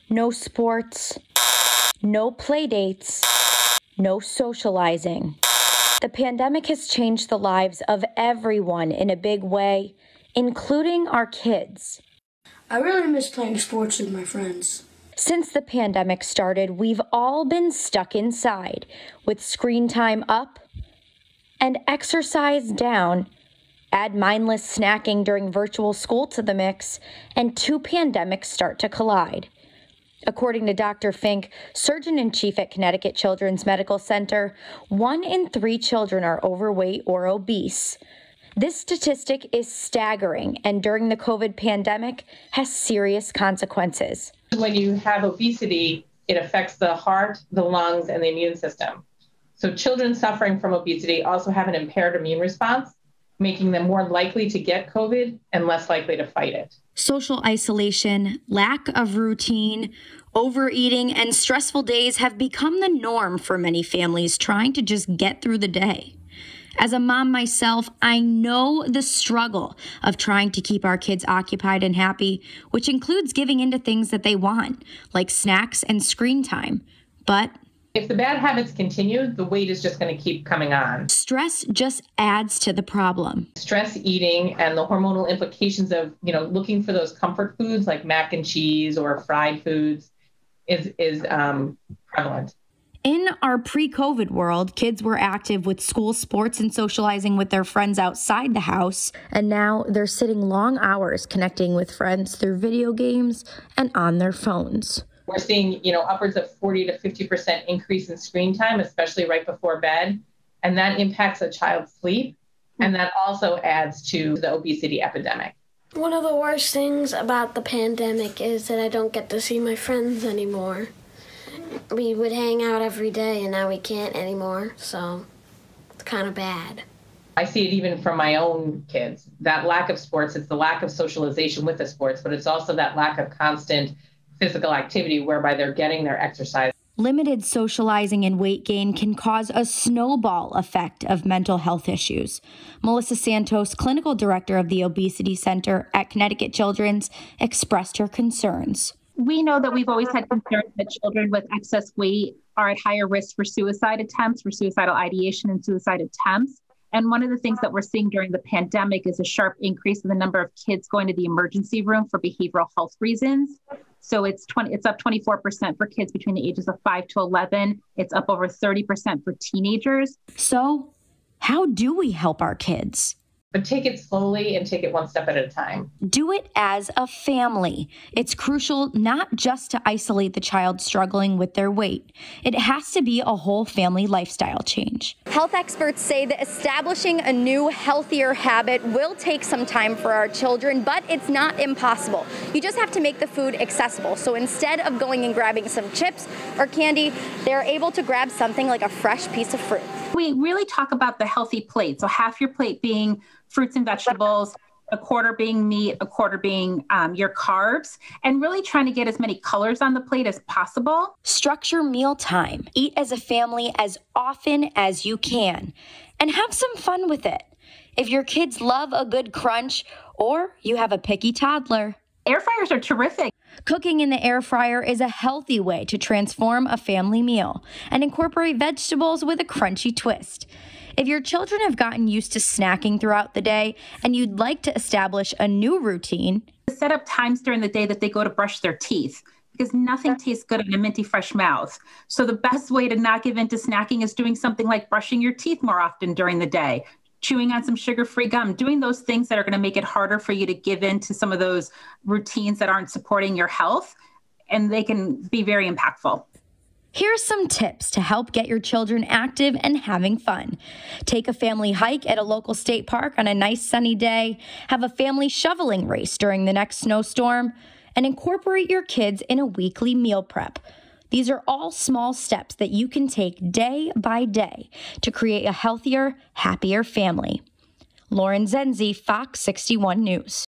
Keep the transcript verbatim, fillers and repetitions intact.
No sports, no play dates, no socializing. The pandemic has changed the lives of everyone in a big way, including our kids. I really miss playing sports with my friends. Since the pandemic started, we've all been stuck inside with screen time up and exercise down. Add mindless snacking during virtual school to the mix, and two pandemics start to collide. According to Doctor Fink, surgeon-in-chief at Connecticut Children's Medical Center, one in three children are overweight or obese. This statistic is staggering, and during the COVID pandemic has serious consequences. When you have obesity, it affects the heart, the lungs, and the immune system. So children suffering from obesity also have an impaired immune response, making them more likely to get COVID and less likely to fight it. Social isolation, lack of routine, overeating, and stressful days have become the norm for many families trying to just get through the day. As a mom myself, I know the struggle of trying to keep our kids occupied and happy, which includes giving into things that they want, like snacks and screen time. But if the bad habits continue, the weight is just going to keep coming on. Stress just adds to the problem. Stress eating and the hormonal implications of, you know, looking for those comfort foods like mac and cheese or fried foods is, is um, prevalent. In our pre-COVID world, kids were active with school sports and socializing with their friends outside the house, and now they're sitting long hours connecting with friends through video games and on their phones. We're seeing, you know, upwards of forty to fifty percent increase in screen time, especially right before bed, and that impacts a child's sleep, and that also adds to the obesity epidemic. One of the worst things about the pandemic is that I don't get to see my friends anymore. We would hang out every day, and now we can't anymore, so it's kind of bad. I see it even from my own kids. That lack of sports, it's the lack of socialization with the sports, but it's also that lack of constant physical activity whereby they're getting their exercise. Limited socializing and weight gain can cause a snowball effect of mental health issues. Melissa Santos, clinical director of the Obesity Center at Connecticut Children's, expressed her concerns. We know that we've always had concerns that children with excess weight are at higher risk for suicide attempts, for suicidal ideation and suicide attempts. And one of the things that we're seeing during the pandemic is a sharp increase in the number of kids going to the emergency room for behavioral health reasons. So it's twenty, it's up twenty-four percent for kids between the ages of five to eleven. It's up over thirty percent for teenagers. So how do we help our kids? But take it slowly and take it one step at a time. Do it as a family. It's crucial not just to isolate the child struggling with their weight. It has to be a whole family lifestyle change. Health experts say that establishing a new, healthier habit will take some time for our children, but it's not impossible. You just have to make the food accessible. So instead of going and grabbing some chips or candy, they're able to grab something like a fresh piece of fruit. We really talk about the healthy plate. So half your plate being fruits and vegetables, a quarter being meat, a quarter being um, your carbs, and really trying to get as many colors on the plate as possible. Structure meal time. Eat as a family as often as you can, and have some fun with it. If your kids love a good crunch, or you have a picky toddler, air fryers are terrific. Cooking in the air fryer is a healthy way to transform a family meal and incorporate vegetables with a crunchy twist. If your children have gotten used to snacking throughout the day and you'd like to establish a new routine, set up times during the day that they go to brush their teeth, because nothing tastes good in a minty fresh mouth. So the best way to not give in to snacking is doing something like brushing your teeth more often during the day, chewing on some sugar-free gum, doing those things that are going to make it harder for you to give in to some of those routines that aren't supporting your health, and they can be very impactful. Here's some tips to help get your children active and having fun. Take a family hike at a local state park on a nice sunny day, have a family shoveling race during the next snowstorm, and incorporate your kids in a weekly meal prep. These are all small steps that you can take day by day to create a healthier, happier family. Lauren Zenzi, Fox sixty-one News.